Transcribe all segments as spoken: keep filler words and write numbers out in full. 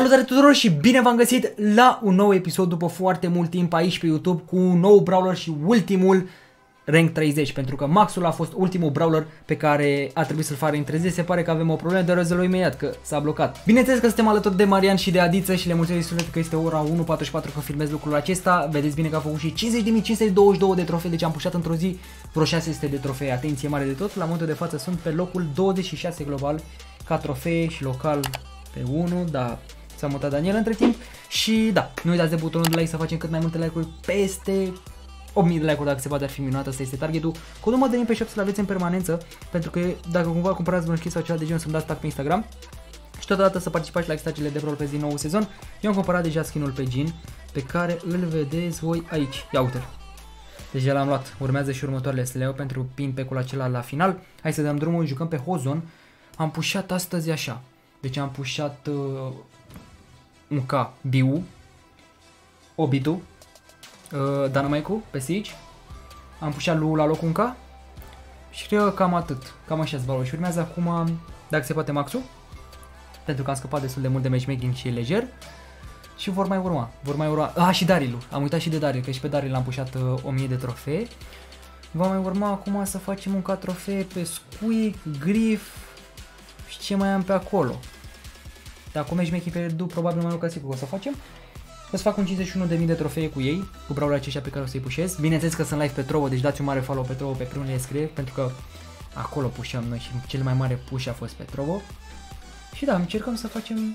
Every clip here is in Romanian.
Salutare tuturor și bine v-am găsit la un nou episod după foarte mult timp aici pe YouTube cu un nou brawler și ultimul rank treizeci, pentru că Maxul a fost ultimul brawler pe care a trebuit să-l facă în treizeci. Se pare că avem o problemă, dar rezolvăm imediat că s-a blocat. Bineînțeles că suntem alături de Marian și de Adiță și le mulțumesc suflet că este ora unu patruzeci și patru că filmez lucrul acesta. Vedeți bine că a făcut și cincizeci de mii cinci sute douăzeci și două de trofei, deci am pușat într-o zi vreo șase sute de trofei. Atenție mare de tot, la momentul de față sunt pe locul douăzeci și șase global ca trofee și local pe unu, da. S-a mutat Daniel între timp și da, nu uitați de butonul de like să facem cât mai multe like-uri, peste opt mii de like-uri dacă se poate, ar fi minunat, asta este targetul. Codul de link pe shop să-l aveți în permanență, pentru că dacă cumva cumpărați vreun skin sau ceva de genul să-mi dați tag pe Instagram. Și totodată să participați la extragele de rol pe zi nou sezon. Eu am cumpărat deja skinul pe Jhin, pe care îl vedeți voi aici. Ia uite-l. Deja l-am luat, urmează și următoarele să le iau pentru pin pe-ul acela la final. Hai să dăm drumul, jucăm pe Hozon. Am pușat astăzi așa, deci am pușat uh, un K, Biu, Obidu, uh, Dynamite-ul pe Siege, am pușat Lu la locul un K și cred că cam atât, cam așa zbarul. Și urmează acum, dacă se poate, Maxul, pentru că am scăpat destul de mult de matchmaking și e lejer. Și vor mai urma, vor mai urma, ah, și Darilul, am uitat și de Daril, că și pe Daril am pușat uh, o mie de trofee. Va mai urma acum să facem un K trofee pe Squeak, Griff și ce mai am pe acolo. Dacă matchmaking pe Redu, probabil mai mult ca sigur o să facem. O să fac un cincizeci și unu de mii de trofee cu ei, cu brawlerii aceștia pe care o să-i pușez. Bineînțeles că sunt live pe Trovo, deci dați un mare follow pe Trovo, pe primul scrie, pentru că acolo pușăm noi și cel mai mare push a fost pe Trovo. Și da, încercăm să facem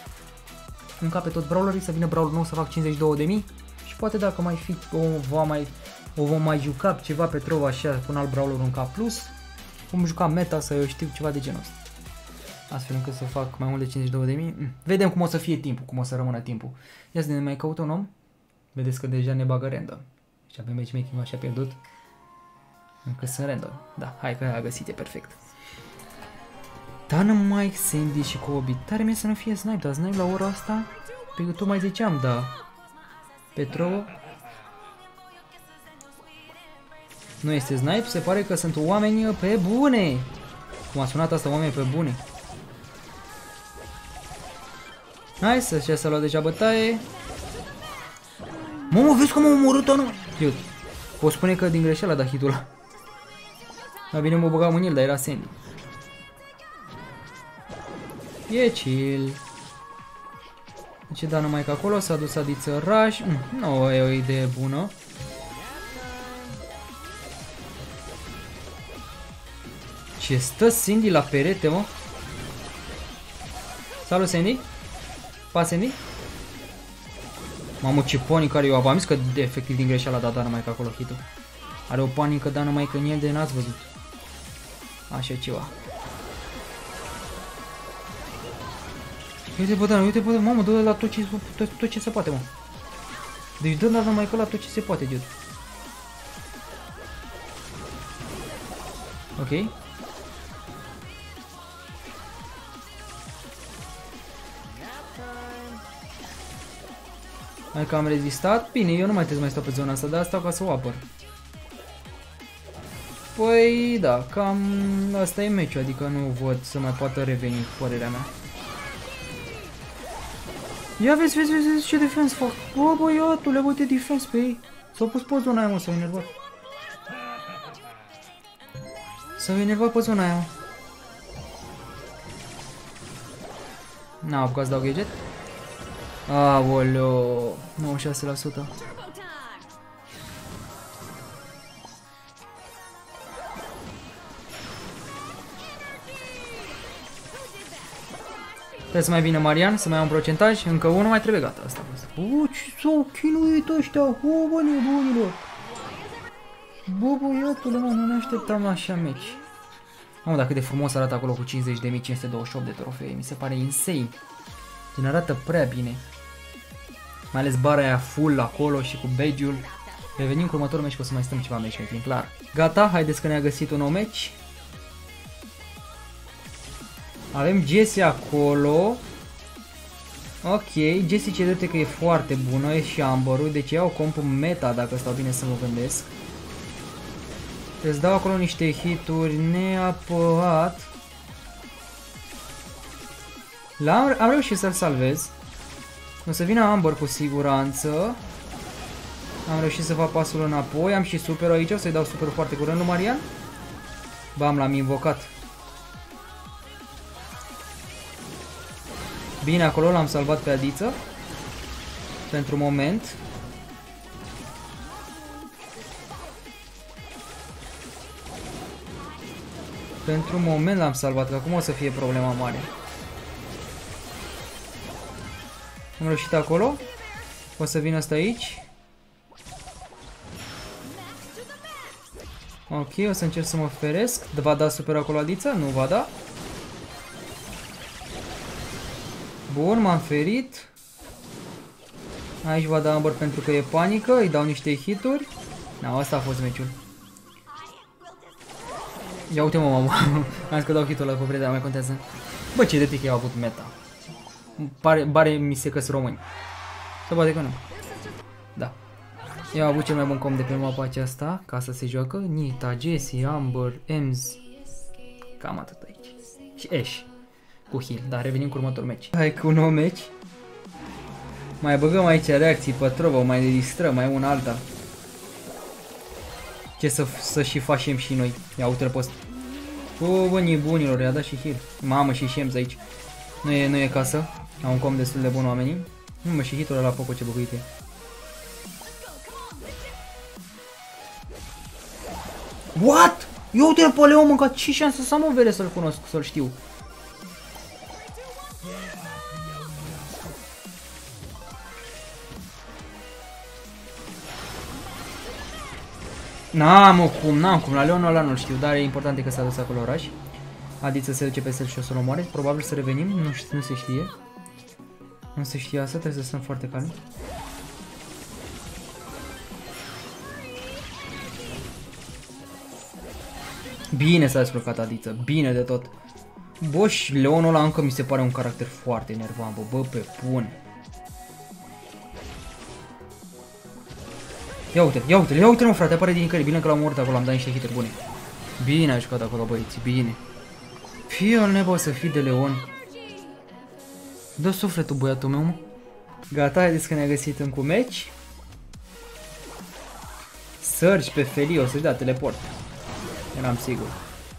un cap pe toți brawlerii, să vină brawler nou să fac cincizeci și două de mii. Și poate dacă mai fi, o, va mai, o vom mai juca ceva pe Trovo așa, cu un alt brawler, un K plus. Vom juca meta, să eu știu, ceva de genul ăsta. Astfel încât să fac mai mult de cincizeci și două de mii. Vedem cum o să fie timpul, cum o să rămână timpul. Ia să ne mai căut un om. Vedeți că deja ne bagă random. Și avem matchmaking așa pierdut. Încă sunt random. Da, hai că a găsit, e perfect. Dynamite, Sandy și Kobe. Tare mie să nu fie snipe, dar snipe la ora asta? Pe YouTube mai ziceam, da. Petro. Nu este snipe, se pare că sunt oameni pe bune. Cum a sunat asta, oameni pe bune. Hai să și să lua deja bătaie. Mamă, vezi cum m-a omorât-o, nu? Iut. Pot spune că din greșeală a dat hit-ul ăla. Dar bine mă băgam în el, dar era Sandy. E chill. Ce da numai că acolo s-a dus Adiță Rush. Mm, nu e o idee bună. Ce stă Sandy la perete, mă? Salut, Sandy. Pa, Sandy. Mamă, ce panică are, eu am zis că de, efectiv din greșeala a dat Dynamite acolo hit-ul. Are o panică Dynamite în el de n-ați văzut. Așa ceva. Uite bă, Dan, uite bă, mamă, dă la tot ce, tot, tot ce se poate, mă. Deci dă Dynamite la tot ce se poate, dude. Ok. Hai că am rezistat. Bine, eu nu mai trebuie să mai stau pe zona asta, dar stau ca să o apăr. Păi, da, cam asta e meciul, adică nu văd să mai poată reveni, părerea mea. Ia vezi, vezi, vezi, vezi ce defense fac. Bă, băiatule, bă, de defense pe ei. S-au pus pe zona aia, mă, s-au enervat. S-au enervat pe zona aia, mă. N-am apucat să dau gadget. Aoleo, nouăzeci și șase la sută. Trebuie să mai vină Marian, să mai am un procentaj, încă unul mai trebuie, gata, asta a fost. Bă, ce s-au chinuit ăștia, bă, bă, nebunilor. Bă, băiatule, mă, nu ne așteptam la așa meci. Mamă, dar cât de frumos arată acolo cu cincizeci de mii cinci sute douăzeci și opt de trofee, mi se pare insane. Din arată prea bine. Mai ales bara aia full acolo și cu badge-ul. Revenim cu următorul meci, că o să mai stăm ceva matchmaking, clar. Gata, haideți că ne-a găsit un nou meci. Avem Jessie acolo. Ok, Jessie cedete că e foarte bună, e și Amber-ul, deci iau compul meta dacă stau bine să mă gândesc. Îți dau acolo niște hituri neapărat. Am, am reușit să-l salvez. O să vină Amber cu siguranță. Am reușit să fac pasul înapoi. Am și superul aici. O să-i dau superul foarte curând lui Marian. Bam, l-am invocat. Bine, acolo l-am salvat pe Adiță. Pentru moment. Pentru moment l-am salvat, că acum o să fie problema mare. Am reușit acolo. O să vin ăsta aici. Ok, o să încerc să mă feresc. Va da super acolo Adița? Nu va da. Bun, m-am ferit. Aici va da Amber pentru că e panică. Îi dau niște hituri. Na, asta a fost meciul. Ia uite mă, mamă. Am zis că dau hitul ăla pe prietena, mai contează. Bă, ce de pic i-au avut meta. Pare, bare mi se că-s români. Se poate că nu. Da. Eu am avut cel mai bun com de pe mapa aceasta. Ca să se joacă Nita, Jessie, Amber, Ems. Cam atât aici. Și Ash. Cu heal. Da, revenim cu următorul meci. Hai cu un nou meci. Mai băgăm aici reacții pe trobă, mai ne distrăm, mai una alta. Ce să, să și facem și noi. Ia uite-l post. O, bunii bunilor, i-a dat și heal. Mamă, și Shems aici. Nu e, nu e casă. Au un com destul de bun oamenii. Nu mă, și hitul ăla poco ce băguit e. What? Eu uite-l pe Leon, mâncat ce șansă să am o vere să-l cunosc, să-l știu. N-am cum, n-am cum, la Leonul ăla nu-l știu, dar e important că s-a dus acolo oraș. Adiță se duce pe sel și o să-l omoare, probabil să revenim, nu, știu, nu se știe. Nu se știe asta, trebuie să stăm foarte calmi. Bine s-a descurcat Adiță, bine de tot. Bă, și Leonul ăla încă mi se pare un caracter foarte enervant, bă, bă, pe bun. Ia uite-l, ia uite-l, ia uite-l mă frate, apare din nicăieri, bine că l-am omorât acolo, am dat niște hituri bune. Bine a jucat acolo băieții, bine. Fie al nebă să fii de Leon. Dă sufletul băiatul meu, mă. Gata, haideți că ne-a găsit încă un meci. Surge pe Feli, o să-și dea teleport. Eram sigur.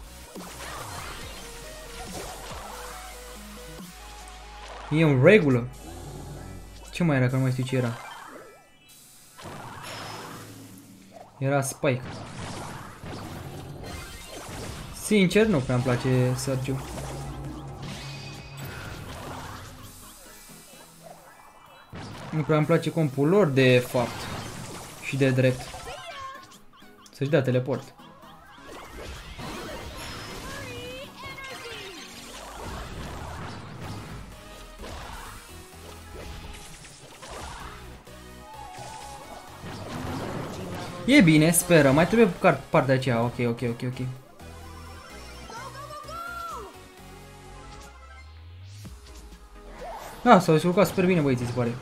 E în regulă. Ce mai era, că nu mai știu ce era. Era Spike. Sincer, nu prea îmi place Surge-ul. Nu prea îmi place compul lor, de fapt. Și de drept. Să-și dea teleport. E bine, speră. Mai trebuie partea aceea. Ok, ok, ok, ok. Ah, s-au descurcat super bine băieții, se pare.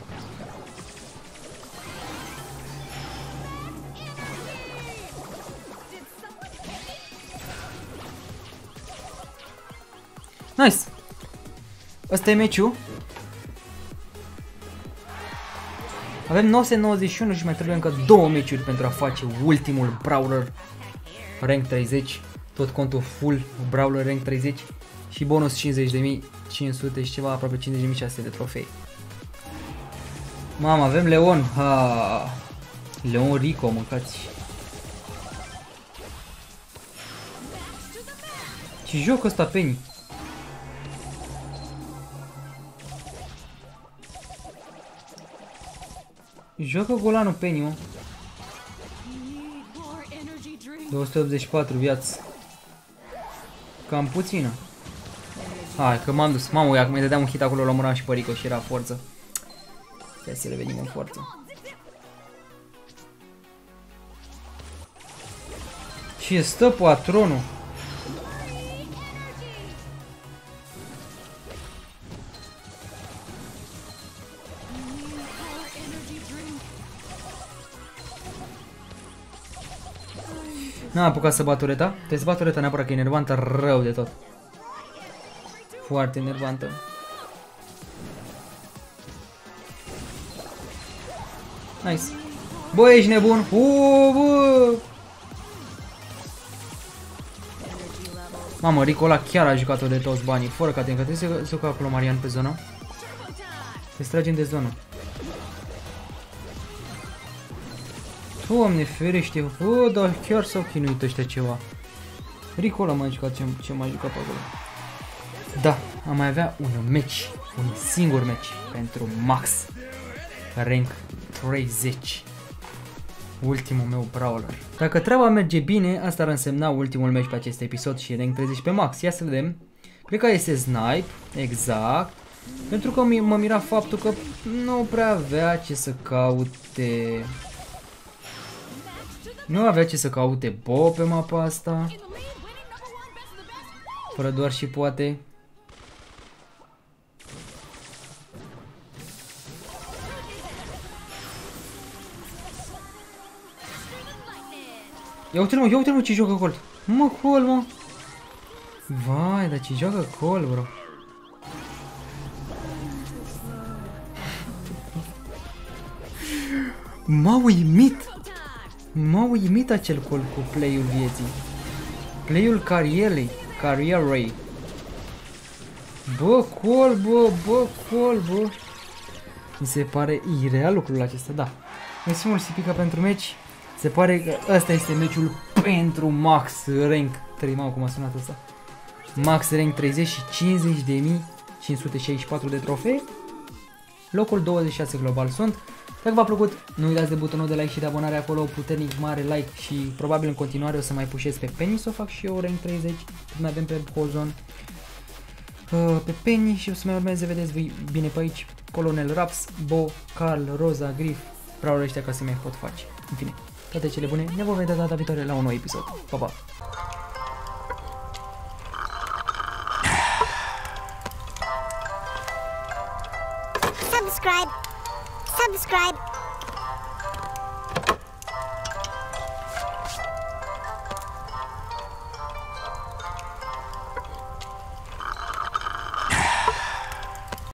Nice! Asta e meciul. Avem nouă sute nouăzeci și unu și mai trebuie încă două meciuri pentru a face ultimul Brawler Rank treizeci. Tot contul full Brawler Rank treizeci. Și bonus cincizeci de mii cinci sute și ceva, aproape cincizeci de mii șase sute de trofei. Mamă, avem Leon. Ha. Leon Rico, mâncați. Ce joc ăsta, Penny? Joacă golanul Penny, mă. două sute optzeci și patru viață. Cam puțină. Hai că m-am dus. Mamă, acum îi dădeam un hit acolo, l-am murat și pe Rico și era forță. Hai să revenim în forță. Ce stă patronul? N-am apucat să bat tureta. Trebuie să bat tureta neapărat că e enervantă rău de tot. Foarte enervantă. Nice. Bă, ești nebun? Uuu, bă! Mamă, Rico ăla chiar a jucat-o de toți banii, fără ca trebuie să se ocă acolo Marian pe zonă. Se stragem de zonă. Doamne ferește, bă, dar chiar s-au chinuit ăștia ceva. Rico ăla m-a jucat ce, ce m-a jucat pe acolo. Da, am mai avea un match, un singur match pentru Max. Rank treizeci. Ultimul meu brawler. Dacă treaba merge bine, asta ar însemna ultimul match pe acest episod și rank treizeci pe Max. Ia să vedem. Cred că este snipe, exact. Pentru că mă mira faptul că nu prea avea ce să caute. Nu avea ce să caute Bo pe mapa asta. Fără doar și poate. Ia uite-l mă, ia uite-l mă ce joacă Colt. Mă, Colt mă. Vai, dar ce joacă Colt, bro. M-a uimit. M-a uimit acel Colt cu play-ul vieții. Play-ul carierei. Carierei. Bă, Colt, bă, bă, Colt, bă. Mi se pare ireal lucrul acesta, da. Mersi mult, Sipica, pentru meci. Se pare că ăsta este meciul pentru Max Rank trei. Mamă, cum a sunat ăsta. Max Rank treizeci și cincizeci de mii cinci sute șaizeci și patru de trofee. Locul douăzeci și șase global sunt. Dacă v-a plăcut, nu uitați de butonul de like și de abonare acolo, puternic mare like și probabil în continuare o să mai pușez pe Penny să o fac și eu Rank treizeci. Mai avem pe Hozon, pe Penny și o să mai urmeze, vedeți voi bine pe aici, Colonel Raps, Bo, Carl, Rosa, Griff, brawler ăștia ca să mai pot face. În fine, toate cele bune, ne vom vedea data viitoare la un nou episod. Pa, pa! Subscribe! Subscribe!